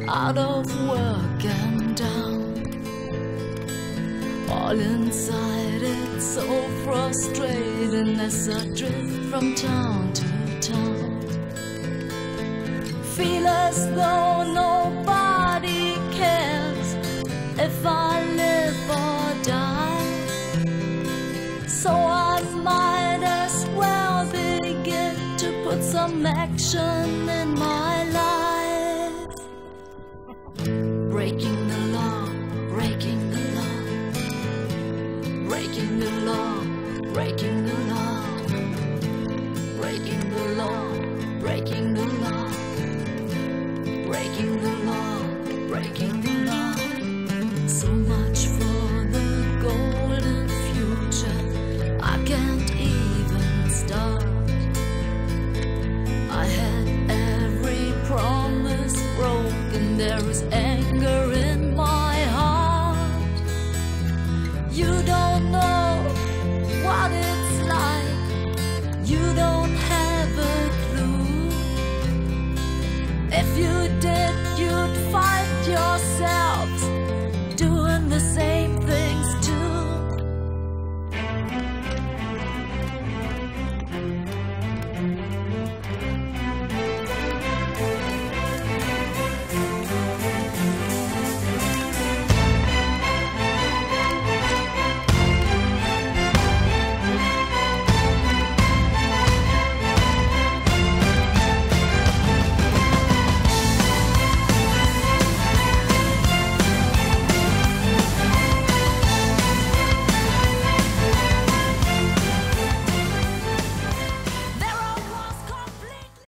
out of work and down. All inside it's so frustrating as I drift from town to town. Feel as though nobody cares if I live or die. So I might as well begin to put some action in my life. Breaking the law, breaking the law, breaking the law, breaking the law, breaking the law, breaking the law, breaking the law, breaking the law. So much for the golden future, I can't even start. I had every promise broken, there is